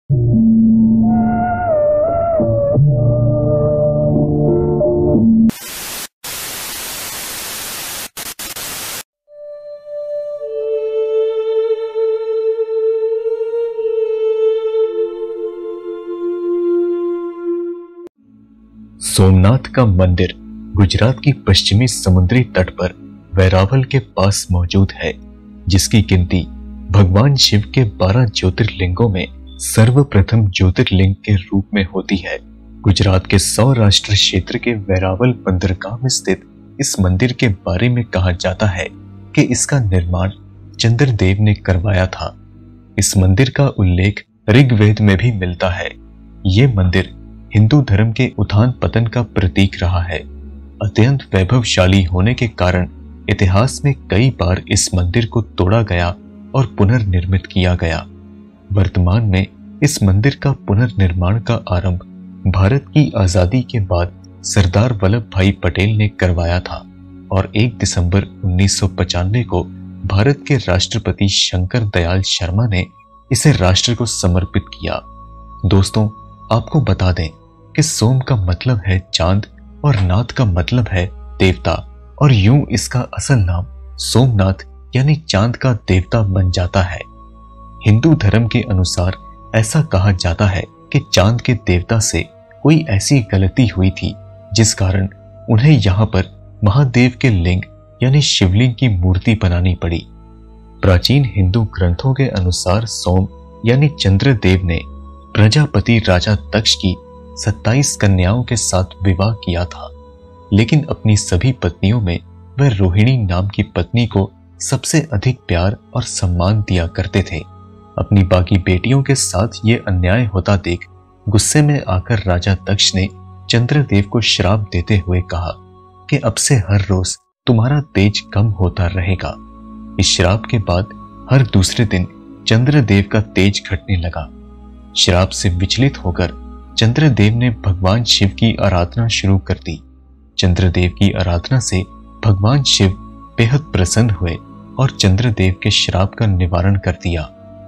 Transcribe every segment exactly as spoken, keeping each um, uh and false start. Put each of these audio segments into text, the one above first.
सोमनाथ का मंदिर गुजरात की पश्चिमी समुद्री तट पर वेरावल के पास मौजूद है, जिसकी गिनती भगवान शिव के बारह ज्योतिर्लिंगों में सर्वप्रथम ज्योतिर्लिंग के रूप में होती है। गुजरात के सौराष्ट्र क्षेत्र के वेरावल बंदरगाह में स्थित इस मंदिर के बारे में कहा जाता है कि इसका निर्माण चंद्रदेव ने करवाया था। इस मंदिर का उल्लेख ऋग्वेद में भी मिलता है। ये मंदिर हिंदू धर्म के उत्थान पतन का प्रतीक रहा है। अत्यंत वैभवशाली होने के कारण इतिहास में कई बार इस मंदिर को तोड़ा गया और पुनर्निर्मित किया गया। वर्तमान में इस मंदिर का पुनर्निर्माण का आरंभ भारत की आजादी के बाद सरदार वल्लभ भाई पटेल ने करवाया था और एक दिसंबर उन्नीस सौ पचानवे को भारत के राष्ट्रपति शंकर दयाल शर्मा ने इसे राष्ट्र को समर्पित किया। दोस्तों, आपको बता दें कि सोम का मतलब है चांद और नाथ का मतलब है देवता, और यूं इसका असल नाम सोमनाथ यानी चांद का देवता बन जाता है। हिंदू धर्म के अनुसार ऐसा कहा जाता है कि चांद के देवता से कोई ऐसी गलती हुई थी जिस कारण उन्हें यहाँ पर महादेव के लिंग यानी शिवलिंग की मूर्ति बनानी पड़ी। प्राचीन हिंदू ग्रंथों के अनुसार सोम यानी चंद्रदेव ने प्रजापति राजा दक्ष की सत्ताईस कन्याओं के साथ विवाह किया था, लेकिन अपनी सभी पत्नियों में वह रोहिणी नाम की पत्नी को सबसे अधिक प्यार और सम्मान दिया करते थे। अपनी बाकी बेटियों के साथ ये अन्याय होता देख गुस्से में आकर राजा दक्ष ने चंद्रदेव को श्राप देते हुए कहा कि अब से हर रोज तुम्हारा तेज कम होता रहेगा। इस श्राप के बाद हर दूसरे दिन चंद्रदेव का तेज घटने लगा। श्राप से विचलित होकर चंद्रदेव ने भगवान शिव की आराधना शुरू कर दी। चंद्रदेव की आराधना से भगवान शिव बेहद प्रसन्न हुए और चंद्रदेव के श्राप का निवारण कर दिया।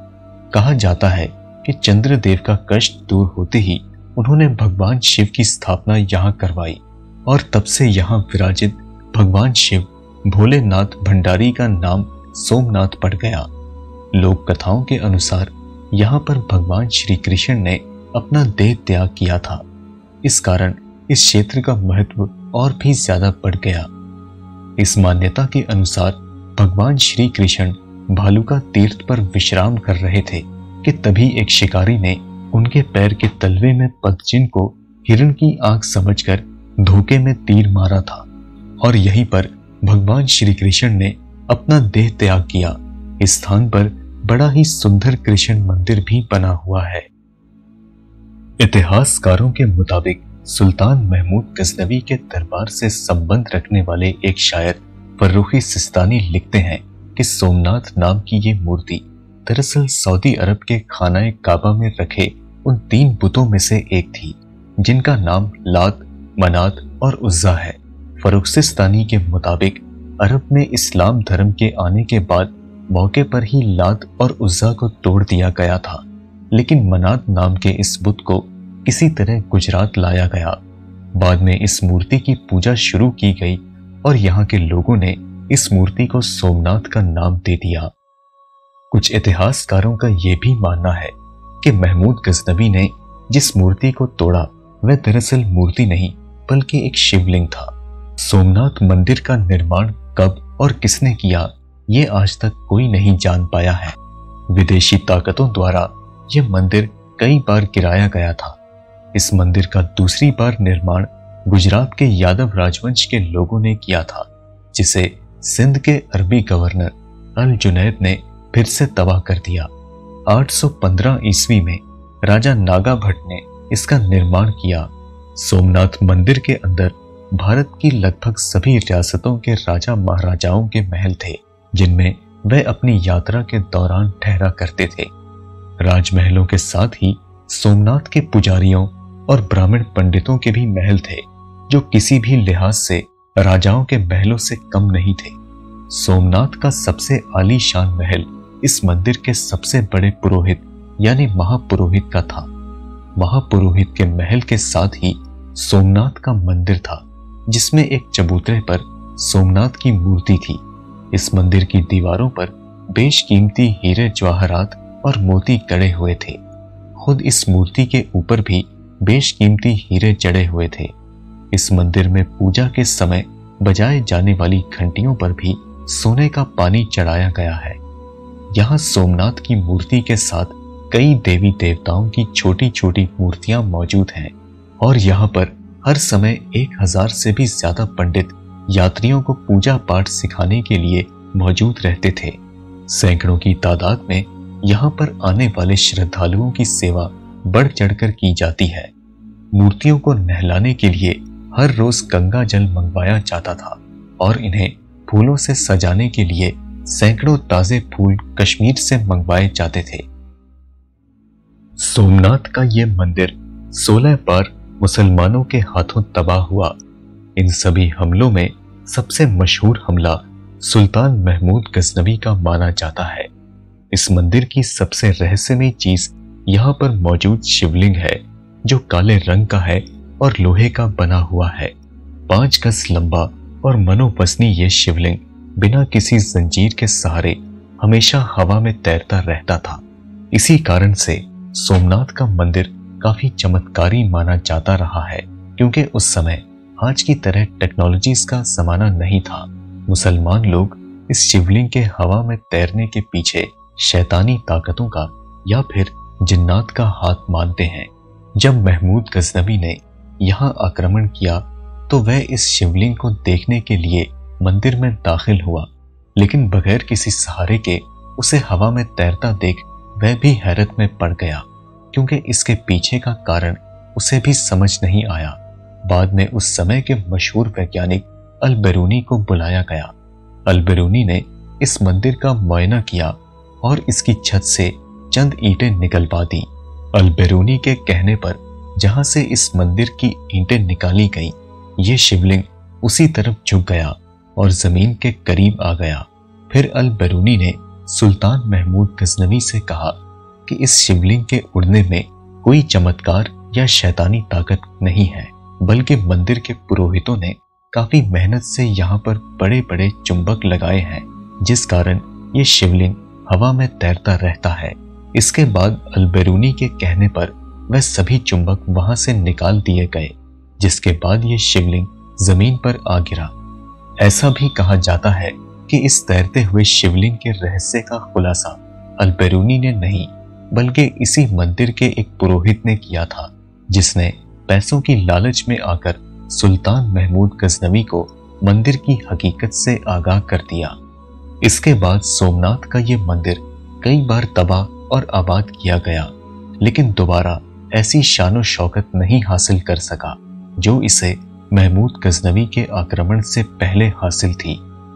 कहा जाता है कि चंद्रदेव का कष्ट दूर होते ही उन्होंने भगवान शिव की स्थापना यहाँ करवाई और तब से यहाँ विराजित भगवान शिव भोलेनाथ भंडारी का नाम सोमनाथ पड़ गया। लोक कथाओं के अनुसार यहाँ पर भगवान श्री कृष्ण ने अपना देह त्याग किया था। इस कारण इस क्षेत्र का महत्व और भी ज्यादा बढ़ गया। इस मान्यता के अनुसार भगवान श्री कृष्ण भालुका तीर्थ पर विश्राम कर रहे थे कि तभी एक शिकारी ने उनके पैर के तलवे में पदचिन्ह को हिरण की आंख समझकर धोखे में तीर मारा था और यहीं पर भगवान श्री कृष्ण ने अपना देह त्याग किया। इस स्थान पर बड़ा ही सुंदर कृष्ण मंदिर भी बना हुआ है। इतिहासकारों के मुताबिक सुल्तान महमूद गजनवी के दरबार से संबंध रखने वाले एक शायर फर्रुखी सिस्तानी लिखते हैं कि सोमनाथ नाम की ये मूर्ति दरअसल सऊदी अरब के खानाए काबा में रखे उन तीन बुतों में से एक थी, जिनका नाम लात, मनात और उज्जा है। फर्रुख सिस्तानी के मुताबिक अरब में इस्लाम धर्म के आने के बाद मौके पर ही लात और उज्जा को तोड़ दिया गया था, लेकिन मनात नाम के इस बुत को किसी तरह गुजरात लाया गया। बाद में इस मूर्ति की पूजा शुरू की गई और यहाँ के लोगों ने इस मूर्ति को सोमनाथ का नाम दे दिया। कुछ इतिहासकारों का यह भी मानना है कि महमूद गजनवी ने जिस मूर्ति को तोड़ा वह दरअसल मूर्ति नहीं बल्कि एक शिवलिंग था। सोमनाथ मंदिर का निर्माण कब और किसने किया ये आज तक कोई नहीं जान पाया है। विदेशी ताकतों द्वारा यह मंदिर कई बार गिराया गया था। इस मंदिर का दूसरी बार निर्माण गुजरात के यादव राजवंश के लोगों ने किया था, जिसे सिंध के अरबी गवर्नर अल जुनैद ने फिर से तबाह कर दिया। आठ सौ पंद्रह ईस्वी में राजा नागा भट्ट ने इसका निर्माण किया। सोमनाथ मंदिर के अंदर भारत की लगभग सभी रियासतों के राजा महाराजाओं के महल थे, जिनमें वह अपनी यात्रा के दौरान ठहरा करते थे। राजमहलों के साथ ही सोमनाथ के पुजारियों और ब्राह्मण पंडितों के भी महल थे, जो किसी भी लिहाज से राजाओं के महलों से कम नहीं थे। सोमनाथ का सबसे आलीशान महल इस मंदिर के सबसे बड़े पुरोहित यानी महापुरोहित का था। महापुरोहित के महल के साथ ही सोमनाथ का मंदिर था, जिसमें एक चबूतरे पर सोमनाथ की मूर्ति थी। इस मंदिर की दीवारों पर बेशकीमती हीरे जवाहरात और मोती गड़े हुए थे। खुद इस मूर्ति के ऊपर भी बेशकीमती हीरे जड़े हुए थे। इस मंदिर में पूजा के समय बजाए जाने वाली घंटियों पर भी सोने का पानी चढ़ाया गया है। यहाँ सोमनाथ की मूर्ति के साथ कई देवी देवताओं की छोटी छोटी मूर्तियां मौजूद हैं और यहाँ पर हर समय एक हजार से भी ज्यादा पंडित यात्रियों को पूजा पाठ सिखाने के लिए मौजूद रहते थे। सैकड़ों की तादाद में यहाँ पर आने वाले श्रद्धालुओं की सेवा बढ़ चढ़कर की जाती है। मूर्तियों को नहलाने के लिए हर रोज गंगा जल मंगवाया जाता था और इन्हें फूलों से सजाने के लिए सैकड़ों ताजे फूल कश्मीर से मंगवाए जाते थे। सोमनाथ का यह मंदिर सोलह बार मुसलमानों के हाथों तबाह हुआ। इन सभी हमलों में सबसे मशहूर हमला सुल्तान महमूद गजनवी का माना जाता है। इस मंदिर की सबसे रहस्यमयी चीज यहाँ पर मौजूद शिवलिंग है, जो काले रंग का है और लोहे का बना हुआ है। पांच गज लंबा और मनोवसनी ये शिवलिंग बिना किसी जंजीर के सहारे हमेशा हवा में तैरता रहता था। इसी कारण से सोमनाथ का मंदिर काफी चमत्कारी माना जाता रहा है, क्योंकि उस समय आज की तरह टेक्नोलॉजीज का जमाना नहीं था। मुसलमान लोग इस शिवलिंग के हवा में तैरने के पीछे शैतानी ताकतों का या फिर जिन्नात का हाथ मानते हैं। जब महमूद गजनवी ने यहाँ आक्रमण किया तो वह इस शिवलिंग को देखने के लिए मंदिर में दाखिल हुआ, लेकिन बगैर किसी सहारे के उसे हवा में तैरता देख वह भी हैरत में पड़ गया, क्योंकि इसके पीछे का कारण उसे भी समझ नहीं आया। बाद में उस समय के मशहूर वैज्ञानिक अल-बिरूनी को बुलाया गया। अल-बिरूनी ने इस मंदिर का मुआयना किया और इसकी छत से चंद ईंटें निकलवा दी। अल-बिरूनी के कहने पर जहां से इस मंदिर की ईंटें निकाली गईं, ये शिवलिंग उसी तरफ झुक गया और जमीन के करीब आ गया। फिर अल-बिरूनी ने सुल्तान महमूद गजनवी से कहा कि इस शिवलिंग के उड़ने में कोई चमत्कार या शैतानी ताकत नहीं है, बल्कि मंदिर के पुरोहितों ने काफी मेहनत से यहाँ पर बड़े बड़े चुंबक लगाए हैं, जिस कारण ये शिवलिंग हवा में तैरता रहता है। इसके बाद अल-बिरूनी के कहने पर वह सभी चुंबक वहां से निकाल दिए गए, जिसके बाद ये शिवलिंग जमीन पर आ गिरा। ऐसा भी कहा जाता है कि इस तैरते हुए शिवलिंग के रहस्य का खुलासा अल-बिरूनी ने नहीं, बल्कि इसी मंदिर के एक पुरोहित ने किया था, जिसने पैसों की लालच में आकर सुल्तान महमूद गजनवी को मंदिर की हकीकत से आगाह कर दिया। इसके बाद सोमनाथ का ये मंदिर कई बार तबाह और आबाद किया गया, लेकिन दोबारा ऐसी शानो शौकत नहीं हासिल कर सका जो इसे महमूद गजनवी के आक्रमण से पहले हासिल थी।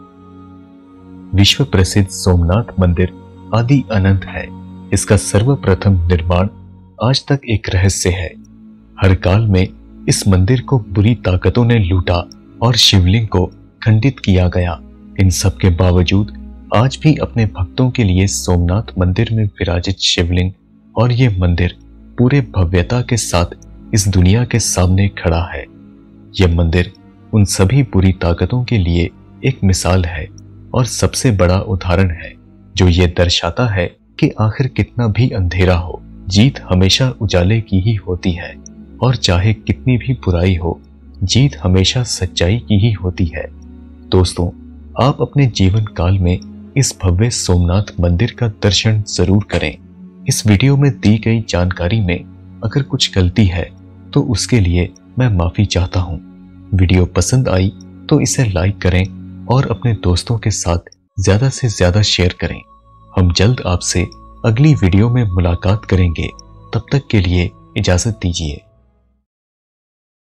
विश्व प्रसिद्ध सोमनाथ मंदिर आदि अनंत है। इसका सर्वप्रथम निर्माण आज तक एक रहस्य है। हर काल में इस मंदिर को बुरी ताकतों ने लूटा और शिवलिंग को खंडित किया गया। इन सब के बावजूद आज भी अपने भक्तों के लिए सोमनाथ मंदिर में विराजित शिवलिंग और ये मंदिर पूरे भव्यता के साथ इस दुनिया के सामने खड़ा है। यह मंदिर उन सभी बुरी ताकतों के लिए एक मिसाल है और सबसे बड़ा उदाहरण है, जो ये दर्शाता है कि आखिर कितना भी अंधेरा हो, जीत हमेशा उजाले की ही होती है, और चाहे कितनी भी बुराई हो, जीत हमेशा सच्चाई की ही होती है। दोस्तों, आप अपने जीवन काल में इस भव्य सोमनाथ मंदिर का दर्शन जरूर करें। इस वीडियो में दी गई जानकारी में अगर कुछ गलती है तो उसके लिए मैं माफी चाहता हूँ। वीडियो पसंद आई तो इसे लाइक करें और अपने दोस्तों के साथ ज्यादा से ज्यादा शेयर करें। हम जल्द आपसे अगली वीडियो में मुलाकात करेंगे। तब तक के लिए इजाजत दीजिए।